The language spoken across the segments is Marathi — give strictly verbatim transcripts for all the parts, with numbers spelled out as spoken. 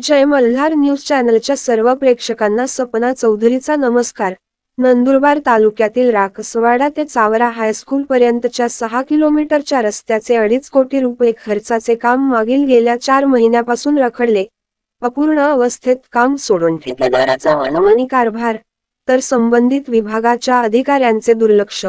जय मल्हार न्यूज चॅनलच्या सर्व प्रेक्षकांना सपना चौधरीचा नमस्कार। नंदुरबार तालुक्यातील राकसवाडा ते चावरा हायस्कूल पर्यंतच्या सहा किलोमीटरच्या रस्त्याचे अडीच कोटी रुपये खर्चाचे काम मागील गेल्या चार महिन्यापासून रखडले। अपूर्ण अवस्थेत काम सोडून ठेकेदाराचा अनमनी कारभार, तर संबंधित विभागाच्या अधिकाऱ्यांचे दुर्लक्ष।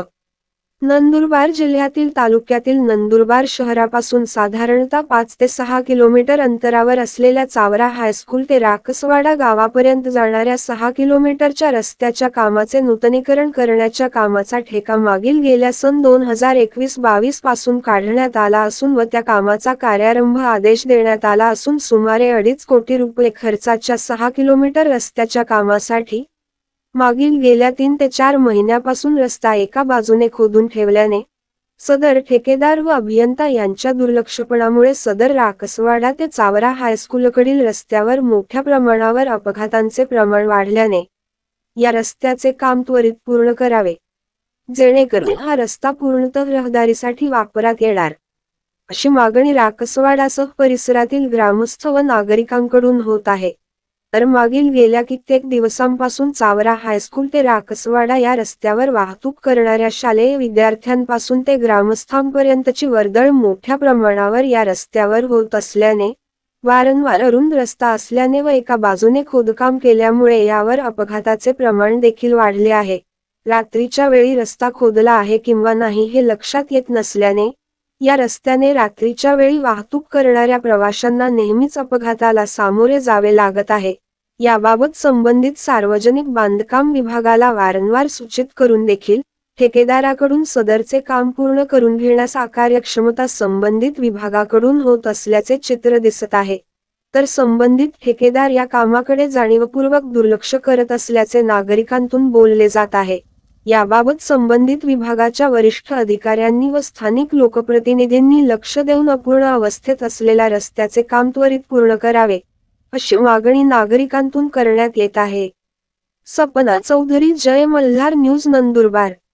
नंदुरबार जिल्ह्यातील तालुक्यातील नंदुरबार शहरापासून साधारणतः पाच ते सहा किलोमीटर अंतरावर असलेल्या चावरा हायस्कूल ते राकसवाडा गावापर्यंत जाणाऱ्या सहा किलोमीटरच्या रस्त्याच्या कामाचे नूतनीकरण करण्याच्या कामाचा ठेका मागील गेल्या सन दोन हजार एकवीस बावीस पासून काढण्यात आला असून व त्या कामाचा कार्यारंभ आदेश देण्यात आला असून सुमारे अडीच कोटी रुपये खर्चाच्या सहा किलोमीटर रस्त्याच्या कामासाठी मागील गेल्या तीन ते चार महिन्यापासून रस्ता एका बाजूने खोदून ठेवल्याने सदर ठेकेदार व अभियंता यांच्या दुर्लक्षपणामुळे सदर राकसवाडा ते चावरा हायस्कूलकडील रस्त्यावर मोठ्या प्रमाणावर अपघातांचे प्रमाण वाढल्याने या रस्त्याचे काम त्वरित पूर्ण करावे, जेणेकरून हा रस्ता पूर्णतः रहदारीसाठी वापरात येणार, अशी मागणी राकसवाडासह परिसरातील ग्रामस्थ व नागरिकांकडून होत आहे। तर मागील गेल्या कित्येक दिवसांपासून चावरा हायस्कूल ते राकसवाडा या रस्त्यावर वाहतूक करणाऱ्या शालेय विद्यार्थ्यांपासून ते ग्रामस्थांपर्यंतची वर्दळ मोठ्या प्रमाणावर या रस्त्यावर होत असल्याने वारंवार अरुंद रस्ता असल्याने व एका बाजूने खोदकाम केल्यामुळे यावर अपघाताचे प्रमाण देखील वाढले आहे। रात्रीच्या वेळी रस्ता खोदला आहे किंवा नाही हे लक्षात येत नसल्याने या रस्त्याने रात्रीच्या वेळी वाहतूक करणाऱ्या प्रवाशांना नेहमीच अपघाताला सामोरे जावे लागत आहे। याबाबत संबंधित सार्वजनिक बांधकाम विभागाला वारंवार सूचित करून देखील ठेकेदाराकडून सदरचे काम पूर्ण करून घेण्यास अकार्यक्षमता संबंधित विभागाकडून होत असल्याचे चित्र दिसत आहे। तर संबंधित ठेकेदार या कामाकडे जाणीवपूर्वक दुर्लक्ष करत असल्याचे नागरिकांतून बोलले जात आहे। याबाबत संबंधित विभागाच्या वरिष्ठ अधिकाऱ्यांनी व स्थानिक लोकप्रतिनिधींनी लक्ष देऊन अपूर्ण अवस्थेत असलेल्या रस्त्याचे काम त्वरित पूर्ण करावे, अशी मागणी नागरिकांतून करण्यात येत आहे। सपना चौधरी, जय मल्हार न्यूज, नंदुरबार।